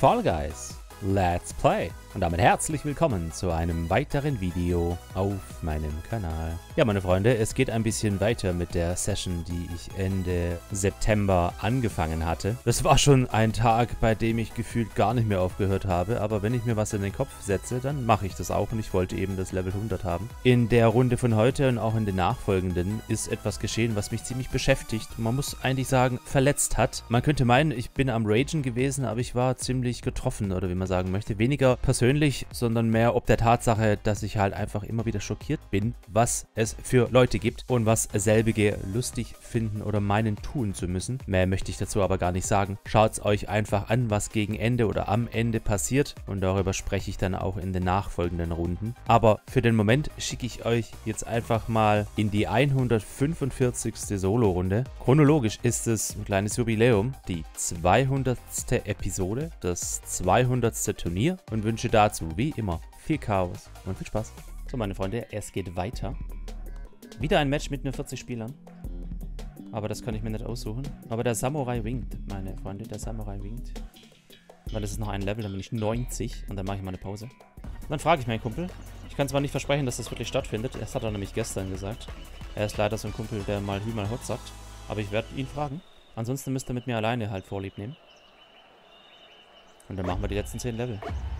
Fall Guys. Let's play! Und damit herzlich willkommen zu einem weiteren Video auf meinem Kanal. Ja, meine Freunde, es geht ein bisschen weiter mit der Session, die ich Ende September angefangen hatte. Das war schon ein Tag, bei dem ich gefühlt gar nicht mehr aufgehört habe, aber wenn ich mir was in den Kopf setze, dann mache ich das auch und ich wollte eben das Level 100 haben. In der Runde von heute und auch in den nachfolgenden ist etwas geschehen, was mich ziemlich beschäftigt. Man muss eigentlich sagen, verletzt hat. Man könnte meinen, ich bin am Ragen gewesen, aber ich war ziemlich getroffen, oder wie man sagen möchte. Weniger persönlich, sondern mehr ob der Tatsache, dass ich halt einfach immer wieder schockiert bin, was es für Leute gibt und was selbige lustig finden oder meinen tun zu müssen. Mehr möchte ich dazu aber gar nicht sagen. Schaut es euch einfach an, was gegen Ende oder am Ende passiert und darüber spreche ich dann auch in den nachfolgenden Runden. Aber für den Moment schicke ich euch jetzt einfach mal in die 145. Solo-Runde. Chronologisch ist es ein kleines Jubiläum, die 200. Episode, das 200. Turnier und wünsche dazu, wie immer, viel Chaos und viel Spaß. So, meine Freunde, es geht weiter. Wieder ein Match mit nur 40 Spielern. Aber das kann ich mir nicht aussuchen. Aber der Samurai winkt, meine Freunde, der Samurai winkt. Weil es ist noch ein Level, dann bin ich 90 und dann mache ich mal eine Pause. Und dann frage ich meinen Kumpel. Ich kann zwar nicht versprechen, dass das wirklich stattfindet. Das hat er nämlich gestern gesagt. Er ist leider so ein Kumpel, der mal Hü mal Hot sagt. Aber ich werde ihn fragen. Ansonsten müsst ihr mit mir alleine halt Vorlieb nehmen. Und dann machen wir die letzten 10 Level.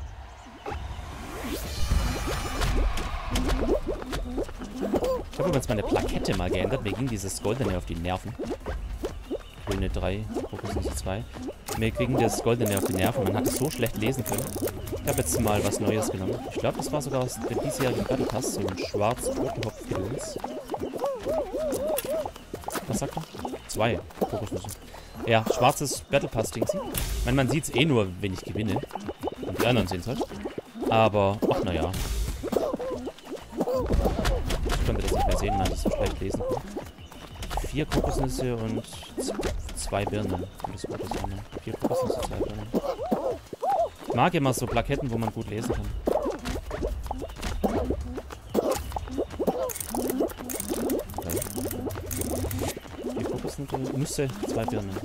Ich habe übrigens meine Plakette mal geändert. Mir ging dieses Goldene auf die Nerven. Grüne 3, Kokosnuss 2. Mir ging das Goldene auf die Nerven. Man hat es so schlecht lesen können. Ich habe jetzt mal was Neues genommen. Ich glaube, das war sogar aus dem diesjährigen Battle Pass. So ein schwarz-roten-Hopf-Gedöns. Was sagt er? 2 Kokosnüsse. Ja, schwarzes Battle Pass-Ding. Ich meine, man sieht es eh nur, wenn ich gewinne. Und die anderen sehen es halt. Aber, ach naja. Ich konnte das nicht mehr sehen, weil ich so schlecht lesen konnte. 4 Kokosnüsse und 2 Birnen. Und das war das andere. 4 Kokosnüsse, 2 Birnen. Ich mag immer so Plaketten, wo man gut lesen kann. 4 Kokosnüsse, 2 Birnen.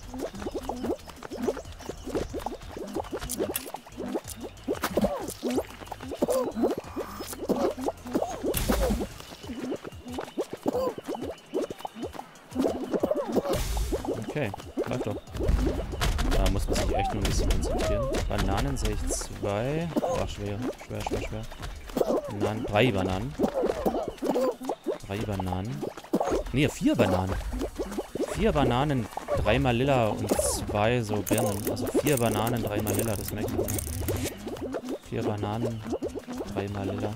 Okay, läuft doch. Da muss man sich echt nur ein bisschen konzentrieren. Bananen sehe ich 2. Oh, schwer. Bananen, 3 Bananen. 3 Bananen. Ne, 4 Bananen. 4 Bananen, 3 mal lila und 2 so Birnen. Also 4 Bananen, 3 mal lila, das merke ich nicht. 4 Bananen, 3 mal lila.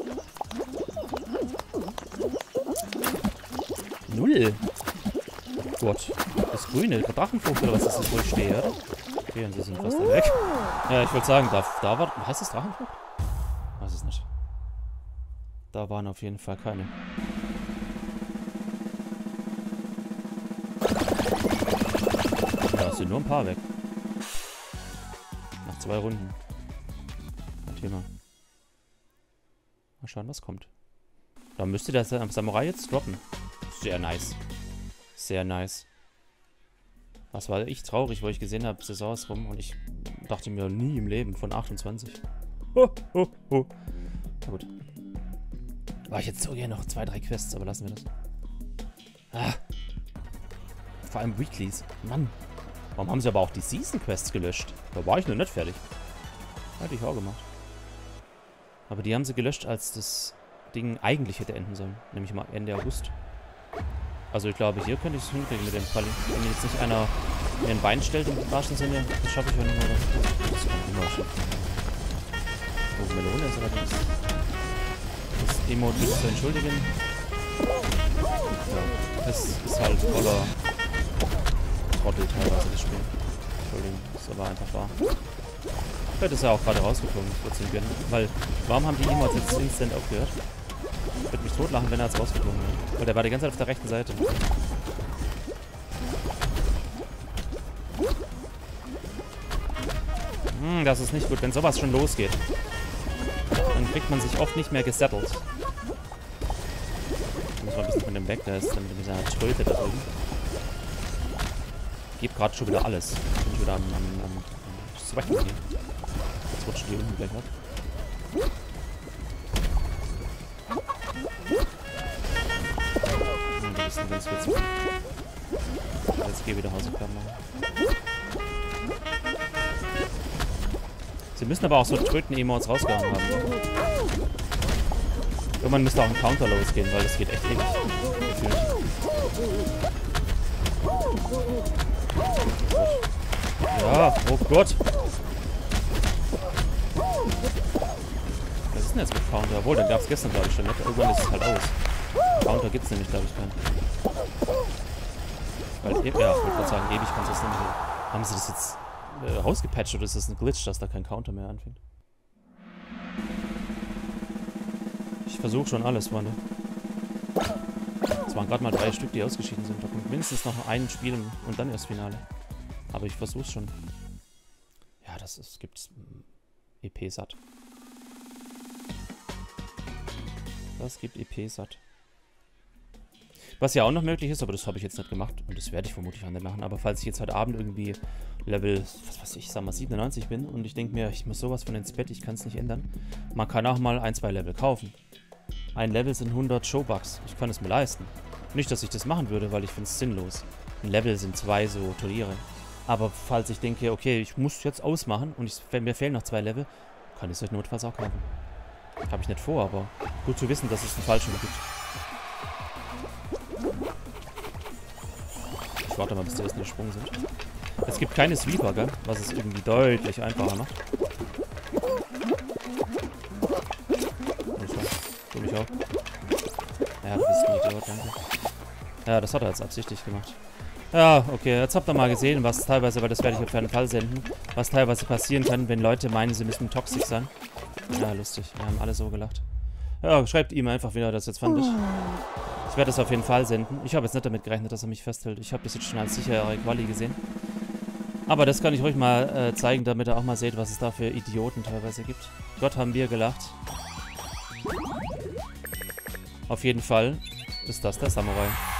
0. Gott. Das grüne Drachenfrucht oder was ist das, wo ich stehe, oder? Okay, und sie sind fast weg. Ja, ich wollte sagen, da war... Heißt das Drachenfrucht? Weiß es nicht. Da waren auf jeden Fall keine. Ja, es sind nur ein paar weg. Nach 2 Runden. Kein Thema. Mal schauen, was kommt. Da müsste der Samurai jetzt droppen. Sehr nice. Sehr nice. Was war ich traurig, wo ich gesehen habe, Saison ist rum und ich dachte mir nie im Leben von 28. Na gut. War ich jetzt so gerne noch 2, 3 Quests, aber lassen wir das. Ah. Vor allem Weeklies. Mann. Warum haben sie aber auch die Season Quests gelöscht? Da war ich noch nicht fertig. Hätte ich auch gemacht. Aber die haben sie gelöscht, als das Ding eigentlich hätte enden sollen. Nämlich mal Ende August. Also ich glaube, hier könnte ich es hinkriegen mit dem Fall. Wenn jetzt nicht einer mir ein Bein stellt, im wahrsten Sinne, das schaffe ich ja nicht mehr. Das kann ich immer schaffen. Oh, Melone ist allerdings. Das Emote ist zu entschuldigen. Ja, es ist halt voller Trottel teilweise, das Spiel. Entschuldigung, ist aber einfach wahr. Vielleicht ist er auch gerade rausgeflogen, ich würde es nicht gönnen. Weil, warum haben die Emotes jetzt instant aufgehört? Ich würde mich totlachen, wenn er jetzt rausgeflogen wäre. Weil der war die ganze Zeit auf der rechten Seite. Das ist nicht gut, wenn sowas schon losgeht. Dann kriegt man sich oft nicht mehr gesettelt. Ich muss mal ein bisschen von dem weg, der ist dann mit seiner Tröte da drüben. Ich gebe gerade schon wieder alles. Ich bin schon wieder am ist wacken hier. Jetzt rutschen die unten gleich ab. Die wissen ganz witzig. Jetzt gehe ich wieder Hausaufgaben machen. Sie müssen aber auch so Tröten-Emotes rausgehauen haben. Ne? Irgendwann müsste auch ein Counter losgehen, weil das geht echt ewig. Ja, oh Gott. Was ist denn jetzt mit Counter? Obwohl, den gab es gestern, glaube ich, schon nicht. Irgendwann ist es halt aus. Counter gibt es nämlich, glaube ich, keinen. Weil, ja, ich wollte gerade sagen, ewig konsistent. Haben sie das jetzt rausgepatcht oder ist das ein Glitch, dass da kein Counter mehr anfängt? Ich versuche schon alles, Freunde. Es waren gerade mal 3 Stück, die ausgeschieden sind. Da kommt mindestens noch ein Spiel und dann erst Finale. Aber ich versuche es schon. Ja, es gibt EP satt. Das gibt EP satt. Was ja auch noch möglich ist, aber das habe ich jetzt nicht gemacht. Und das werde ich vermutlich auch nicht machen. Aber falls ich jetzt heute Abend irgendwie Level, was weiß ich, sag mal 97 bin und ich denke mir, ich muss sowas von ins Bett, ich kann es nicht ändern. Man kann auch mal 1, 2 Level kaufen. Ein Level sind 100 Showbucks. Ich kann es mir leisten. Nicht, dass ich das machen würde, weil ich finde es sinnlos. Ein Level sind 2 so Turniere. Aber falls ich denke, okay, ich muss jetzt ausmachen und mir fehlen noch 2 Level, kann ich es euch notfalls auch kaufen. Habe ich nicht vor, aber gut zu wissen, dass es einen falschen gibt. Ich warte mal, bis die ersten gesprungen sind. Es gibt keine Sweeper, gell? Was es irgendwie deutlich einfacher macht. Du mich auch. Ja, du bist ein Idiot, danke. Ja, das hat er jetzt absichtlich gemacht. Ja, okay, jetzt habt ihr mal gesehen, was teilweise, weil das werde ich auf jeden Fall senden, was teilweise passieren kann, wenn Leute meinen, sie müssen toxisch sein. Ja, lustig. Wir haben alle so gelacht. Ja, schreibt ihm einfach, wie er das jetzt fandet. Ich werde das auf jeden Fall senden. Ich habe jetzt nicht damit gerechnet, dass er mich festhält. Ich habe das jetzt schon als sichere Quali gesehen. Aber das kann ich ruhig mal zeigen, damit ihr auch mal seht, was es da für Idioten teilweise gibt. Gott, haben wir gelacht. Auf jeden Fall ist das der Samurai.